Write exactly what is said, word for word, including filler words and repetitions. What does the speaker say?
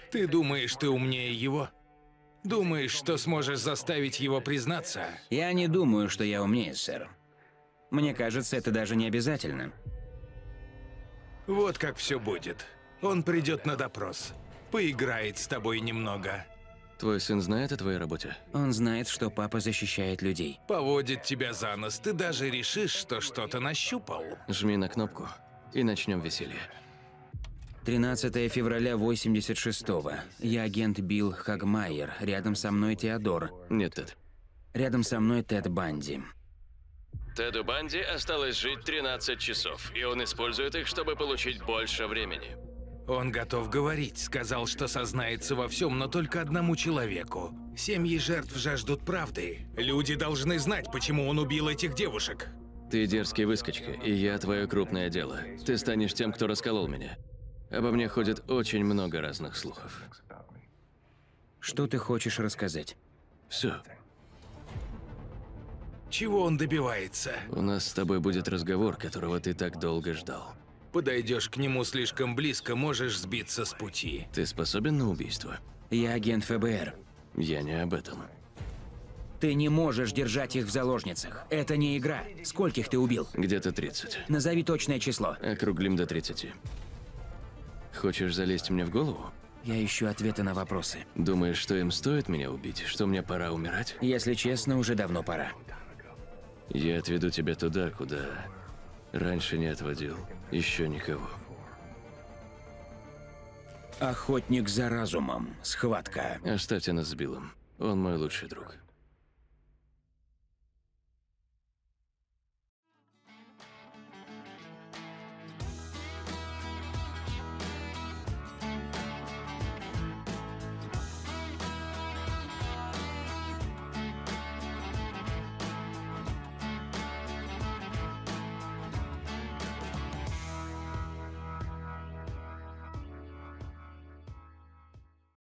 Ты думаешь, ты умнее его? Думаешь, что сможешь заставить его признаться? Я не думаю, что я умнее, сэр. Мне кажется, это даже не обязательно. Вот как все будет. Он придет на допрос. Поиграет с тобой немного. Твой сын знает о твоей работе? Он знает, что папа защищает людей. Поводит тебя за нос. Ты даже решишь, что что-то нащупал. Жми на кнопку, и начнем веселье. тринадцатое февраля восемьдесят шестого. Я агент Билл Хагмайер. Рядом со мной Теодор. Нет, Тед. Рядом со мной Тед Банди. Теду Банди осталось жить тринадцать часов, и он использует их, чтобы получить больше времени. Он готов говорить. Сказал, что сознается во всем, но только одному человеку. Семьи жертв жаждут правды. Люди должны знать, почему он убил этих девушек. Ты дерзкий выскочка, и я твое крупное дело. Ты станешь тем, кто расколол меня. Обо мне ходит очень много разных слухов. Что ты хочешь рассказать? Все. Чего он добивается? У нас с тобой будет разговор, которого ты так долго ждал. Подойдешь к нему слишком близко, можешь сбиться с пути. Ты способен на убийство? Я агент ФБР. Я не об этом. Ты не можешь держать их в заложницах. Это не игра. Скольких ты убил? Где-то тридцать. Назови точное число. Округлим до тридцати. Хочешь залезть мне в голову? Я ищу ответы на вопросы. Думаешь, что им стоит меня убить? Что мне пора умирать? Если честно, уже давно пора. Я отведу тебя туда, куда раньше не отводил еще никого. Охотник за разумом. Схватка. Оставьте нас с Биллом. Он мой лучший друг.